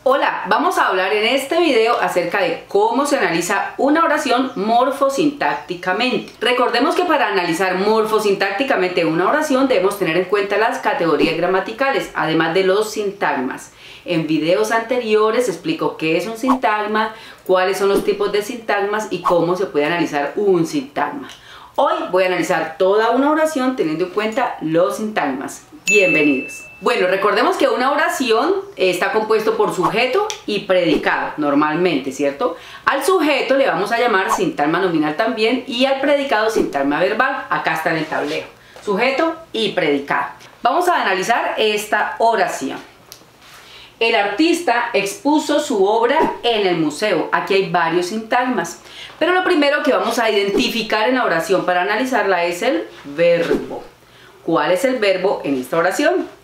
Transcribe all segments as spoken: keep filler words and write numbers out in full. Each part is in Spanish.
Hola, vamos a hablar en este video acerca de cómo se analiza una oración morfosintácticamente. Recordemos que para analizar morfosintácticamente una oración debemos tener en cuenta las categorías gramaticales, además de los sintagmas. En videos anteriores explico qué es un sintagma, cuáles son los tipos de sintagmas y cómo se puede analizar un sintagma. Hoy voy a analizar toda una oración teniendo en cuenta los sintagmas. Bienvenidos. Bueno, recordemos que una oración está compuesto por sujeto y predicado, normalmente, ¿cierto? Al sujeto le vamos a llamar sintagma nominal también y al predicado sintagma verbal. Acá está en el tablero. Sujeto y predicado. Vamos a analizar esta oración. El artista expuso su obra en el museo. Aquí hay varios sintagmas, pero lo primero que vamos a identificar en la oración para analizarla es el verbo. ¿Cuál es el verbo en esta oración?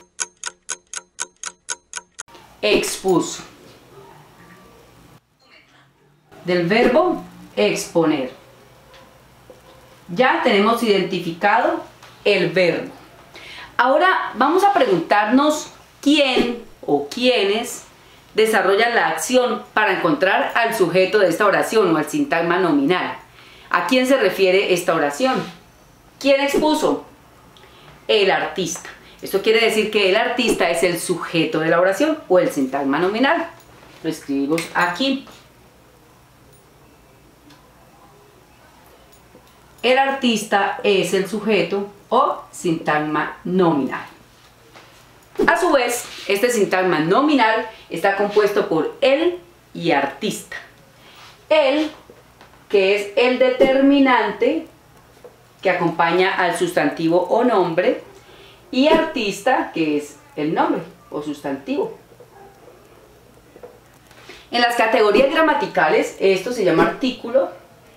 Expuso. Del verbo exponer. Ya tenemos identificado el verbo. Ahora vamos a preguntarnos quién o quiénes desarrollan la acción para encontrar al sujeto de esta oración o al sintagma nominal. ¿A quién se refiere esta oración? ¿Quién expuso? El artista. Esto quiere decir que el artista es el sujeto de la oración o el sintagma nominal. Lo escribimos aquí. El artista es el sujeto o sintagma nominal. A su vez, este sintagma nominal está compuesto por el y artista. El, que es el determinante que acompaña al sustantivo o nombre, y artista, que es el nombre o sustantivo. En las categorías gramaticales, esto se llama artículo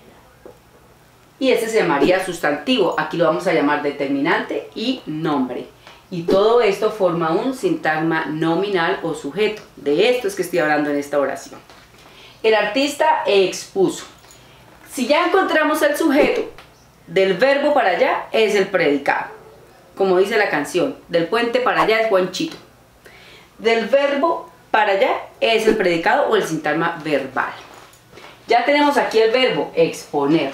y este se llamaría sustantivo. Aquí lo vamos a llamar determinante y nombre. Y todo esto forma un sintagma nominal o sujeto. De esto es que estoy hablando en esta oración. El artista expuso. Si ya encontramos el sujeto, del verbo para allá es el predicado. Como dice la canción, del puente para allá es Juanchito. Del verbo para allá es el predicado o el sintagma verbal. Ya tenemos aquí el verbo exponer.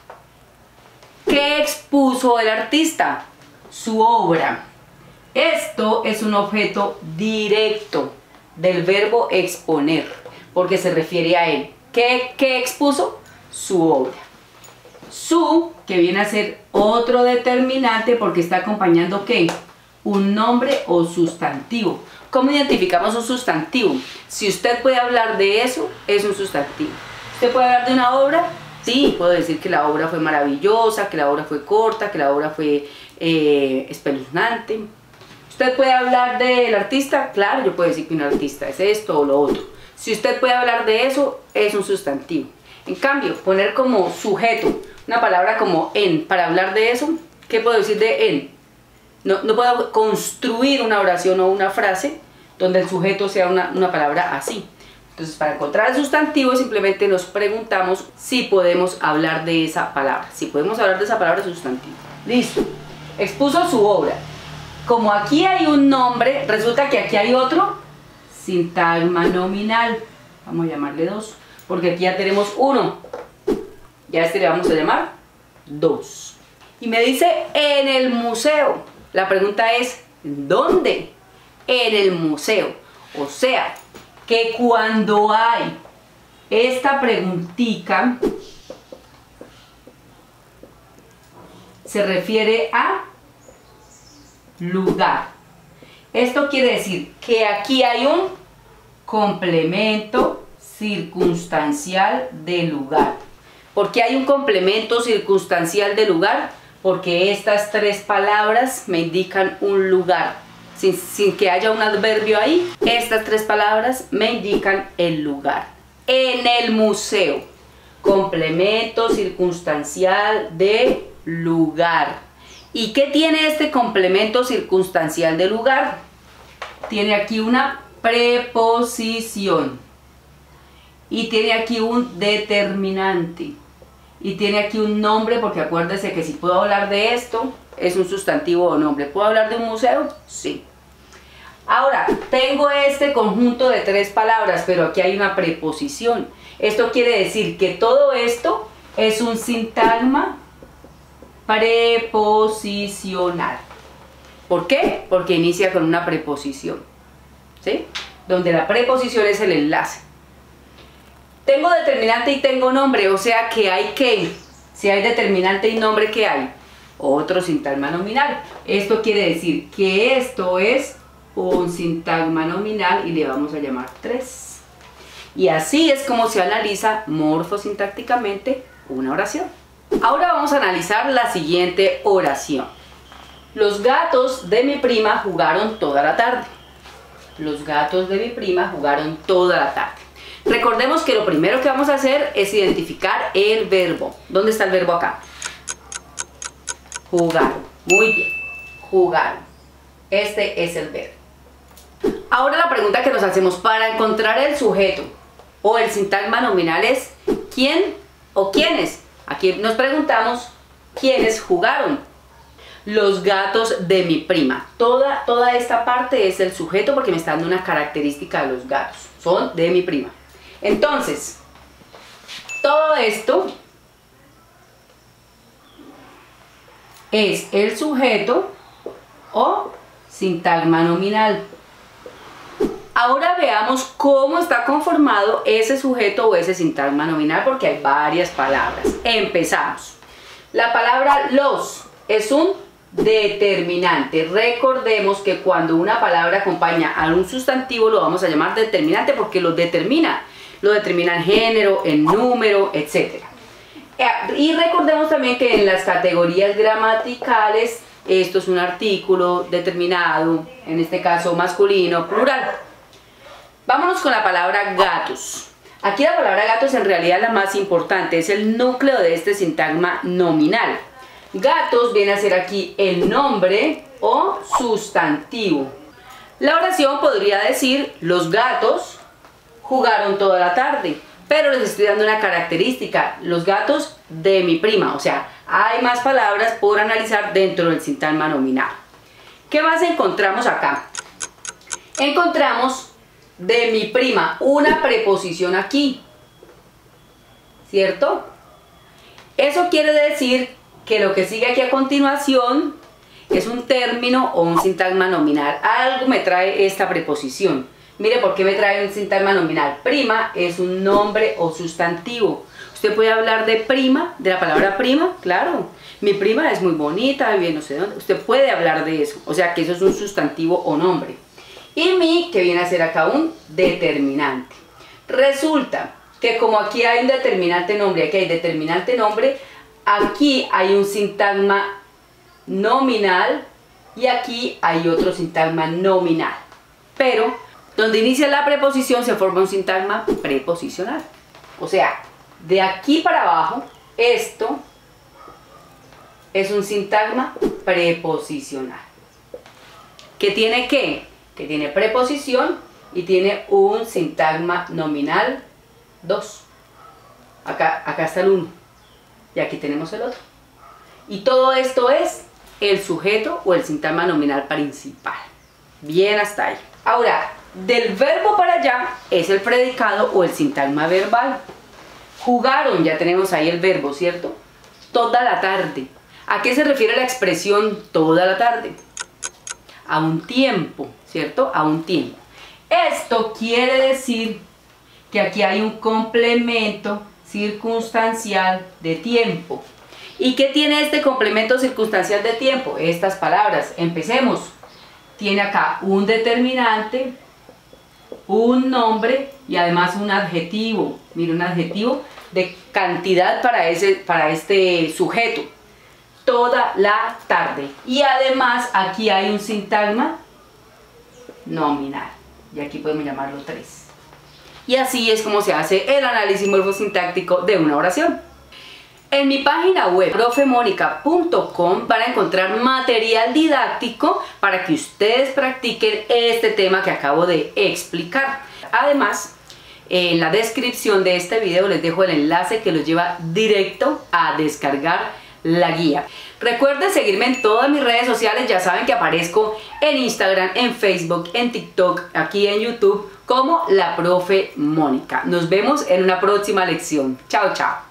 ¿Qué expuso el artista? Su obra. Esto es un objeto directo del verbo exponer, porque se refiere a él. ¿Qué, qué expuso? Su obra. Su, que viene a ser otro determinante porque está acompañando ¿qué? Un nombre o sustantivo. ¿Cómo identificamos un sustantivo? Si usted puede hablar de eso, es un sustantivo. ¿Usted puede hablar de una obra? Sí, puedo decir que la obra fue maravillosa, que la obra fue corta, que la obra fue eh, espeluznante. ¿Usted puede hablar del artista? Claro, yo puedo decir que un artista es esto o lo otro. Si usted puede hablar de eso, es un sustantivo. En cambio, poner como sujeto una palabra como en para hablar de eso, ¿qué puedo decir de en? No, no puedo construir una oración o una frase donde el sujeto sea una, una palabra así. Entonces, para encontrar el sustantivo simplemente nos preguntamos si podemos hablar de esa palabra. Si podemos hablar de esa palabra, es sustantivo. Listo. Expuso su obra. Como aquí hay un nombre, resulta que aquí hay otro sintagma nominal. Vamos a llamarle dos, porque aquí ya tenemos uno. Ya a este le vamos a llamar dos. Y me dice en el museo. La pregunta es, ¿dónde? En el museo. O sea, que cuando hay esta preguntica, se refiere a lugar. Esto quiere decir que aquí hay un complemento circunstancial de lugar. ¿Por qué hay un complemento circunstancial de lugar? Porque estas tres palabras me indican un lugar. Sin, sin que haya un adverbio ahí, estas tres palabras me indican el lugar. En el museo. Complemento circunstancial de lugar. ¿Y qué tiene este complemento circunstancial de lugar? Tiene aquí una preposición. Y tiene aquí un determinante. Y tiene aquí un nombre, porque acuérdese que si puedo hablar de esto, es un sustantivo o nombre. ¿Puedo hablar de un museo? Sí. Ahora, tengo este conjunto de tres palabras, pero aquí hay una preposición. Esto quiere decir que todo esto es un sintagma preposicional. ¿Por qué? Porque inicia con una preposición, ¿sí? Donde la preposición es el enlace. Tengo determinante y tengo nombre, o sea que hay que, si hay determinante y nombre, ¿qué hay? Otro sintagma nominal. Esto quiere decir que esto es un sintagma nominal y le vamos a llamar tres. Y así es como se analiza morfosintácticamente una oración. Ahora vamos a analizar la siguiente oración. Los gatos de mi prima jugaron toda la tarde. Los gatos de mi prima jugaron toda la tarde. Recordemos que lo primero que vamos a hacer es identificar el verbo. ¿Dónde está el verbo acá? Jugaron. Muy bien. Jugaron. Este es el verbo. Ahora la pregunta que nos hacemos para encontrar el sujeto o el sintagma nominal es ¿quién o quiénes? Aquí nos preguntamos ¿quiénes jugaron? Los gatos de mi prima. Toda, toda esta parte es el sujeto porque me está dando una característica de los gatos. Son de mi prima. Entonces, todo esto es el sujeto o sintagma nominal. Ahora veamos cómo está conformado ese sujeto o ese sintagma nominal porque hay varias palabras. Empezamos. La palabra los es un determinante. Recordemos que cuando una palabra acompaña a un sustantivo lo vamos a llamar determinante porque lo determina. Lo determina el género, el número, etcétera. Y recordemos también que en las categorías gramaticales esto es un artículo determinado, en este caso masculino, plural. Vámonos con la palabra gatos. Aquí la palabra gatos en realidad es la más importante, es el núcleo de este sintagma nominal. Gatos viene a ser aquí el nombre o sustantivo. La oración podría decir los gatos jugaron toda la tarde, pero les estoy dando una característica, los gatos de mi prima, o sea, hay más palabras por analizar dentro del sintagma nominal. ¿Qué más encontramos acá? Encontramos de mi prima, una preposición aquí, ¿cierto? Eso quiere decir que lo que sigue aquí a continuación es un término o un sintagma nominal. Algo me trae esta preposición. Mire por qué me trae un sintagma nominal. Prima es un nombre o sustantivo. Usted puede hablar de prima, de la palabra prima, claro. Mi prima es muy bonita, vive no sé dónde. Usted puede hablar de eso. O sea que eso es un sustantivo o nombre. Y mi, que viene a ser acá un determinante. Resulta que como aquí hay un determinante nombre, aquí hay determinante nombre, aquí hay un sintagma nominal y aquí hay otro sintagma nominal. Pero donde inicia la preposición se forma un sintagma preposicional. O sea, de aquí para abajo, esto es un sintagma preposicional. ¿Qué tiene qué? Que tiene preposición y tiene un sintagma nominal dos. Acá, acá está el uno. Y aquí tenemos el otro. Y todo esto es el sujeto o el sintagma nominal principal. Bien hasta ahí. Ahora, del verbo para allá es el predicado o el sintagma verbal. Jugaron, ya tenemos ahí el verbo, ¿cierto? Toda la tarde. ¿A qué se refiere la expresión toda la tarde? A un tiempo, ¿cierto? A un tiempo. Esto quiere decir que aquí hay un complemento circunstancial de tiempo. ¿Y qué tiene este complemento circunstancial de tiempo? Estas palabras. Empecemos. Tiene acá un determinante, un nombre y además un adjetivo. Mira, un adjetivo de cantidad para, ese, para este sujeto. Toda la tarde. Y además aquí hay un sintagma nominal. Y aquí podemos llamarlo tres. Y así es como se hace el análisis morfosintáctico de una oración. En mi página web profe mónica punto com van a encontrar material didáctico para que ustedes practiquen este tema que acabo de explicar. Además, en la descripción de este video les dejo el enlace que los lleva directo a descargar la guía. Recuerden seguirme en todas mis redes sociales, ya saben que aparezco en Instagram, en Facebook, en TikTok, aquí en YouTube como la profe Mónica. Nos vemos en una próxima lección. Chao, chao.